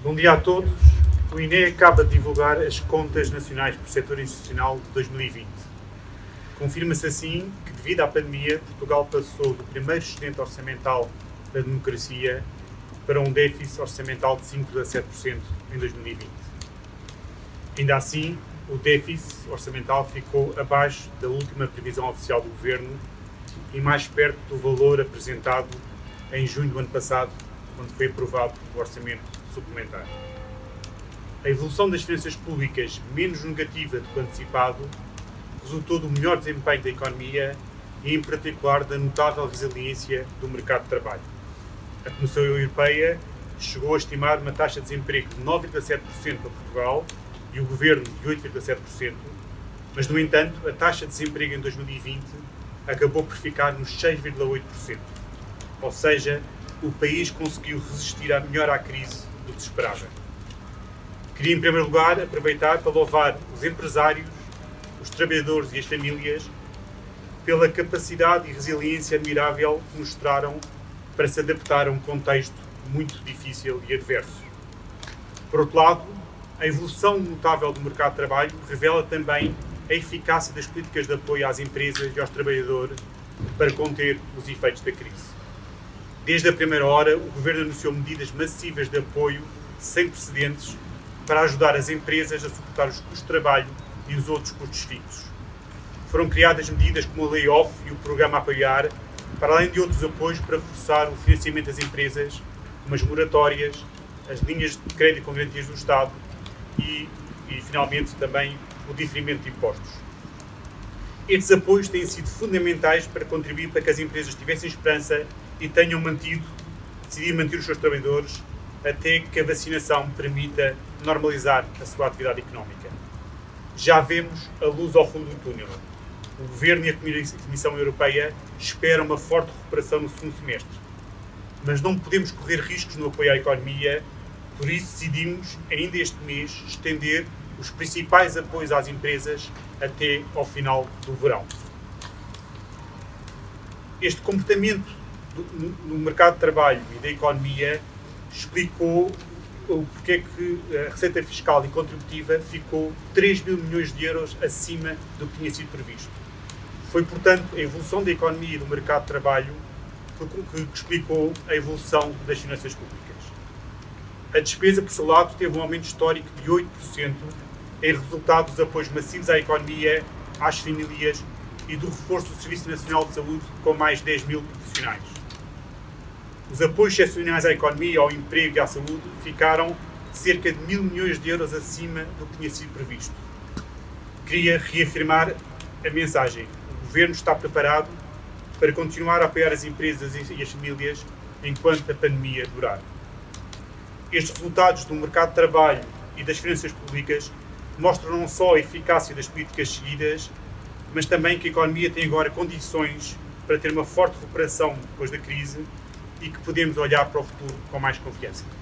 Bom dia a todos. O INE acaba de divulgar as contas nacionais por setor institucional de 2020. Confirma-se assim que, devido à pandemia, Portugal passou do primeiro excedente orçamental da democracia para um déficit orçamental de 5,7% em 2020. Ainda assim, o déficit orçamental ficou abaixo da última previsão oficial do Governo e mais perto do valor apresentado em junho do ano passado, quando foi aprovado o orçamento suplementar. A evolução das finanças públicas menos negativa do que antecipado resultou do melhor desempenho da economia e, em particular, da notável resiliência do mercado de trabalho. A Comissão Europeia chegou a estimar uma taxa de desemprego de 9,7% para Portugal e o Governo de 8,7%, mas, no entanto, a taxa de desemprego em 2020 acabou por ficar nos 6,8%. Ou seja, o país conseguiu resistir melhor à crise do que se esperava. Queria, em primeiro lugar, aproveitar para louvar os empresários, os trabalhadores e as famílias pela capacidade e resiliência admirável que mostraram para se adaptar a um contexto muito difícil e adverso. Por outro lado, a evolução notável do mercado de trabalho revela também a eficácia das políticas de apoio às empresas e aos trabalhadores para conter os efeitos da crise. Desde a primeira hora, o Governo anunciou medidas massivas de apoio sem precedentes para ajudar as empresas a suportar os custos de trabalho e os outros custos fixos. Foram criadas medidas como a Layoff e o Programa Apoiar, para além de outros apoios para reforçar o financiamento das empresas, como as moratórias, as linhas de crédito com garantias do Estado e finalmente, também o diferimento de impostos. Estes apoios têm sido fundamentais para contribuir para que as empresas tivessem esperança e tenham decidido manter os seus trabalhadores até que a vacinação permita normalizar a sua atividade económica. Já vemos a luz ao fundo do túnel. O Governo e a Comissão Europeia esperam uma forte recuperação no segundo semestre. Mas não podemos correr riscos no apoio à economia, por isso decidimos, ainda este mês, estender os principais apoios às empresas até ao final do verão. Este comportamento no mercado de trabalho e da economia explicou o porquê que a receita fiscal e contributiva ficou 3 mil milhões de euros acima do que tinha sido previsto. Foi, portanto, a evolução da economia e do mercado de trabalho que explicou a evolução das finanças públicas. A despesa, por seu lado, teve um aumento histórico de 8% em resultado dos apoios massivos à economia, às famílias e do reforço do Serviço Nacional de Saúde com mais de 10 mil profissionais. Os apoios excepcionais à economia, ao emprego e à saúde ficaram cerca de 1.000 milhões de euros acima do que tinha sido previsto. Queria reafirmar a mensagem. O Governo está preparado para continuar a apoiar as empresas e as famílias enquanto a pandemia durar. Estes resultados do mercado de trabalho e das finanças públicas mostram não só a eficácia das políticas seguidas, mas também que a economia tem agora condições para ter uma forte recuperação depois da crise e que podemos olhar para o futuro com mais confiança.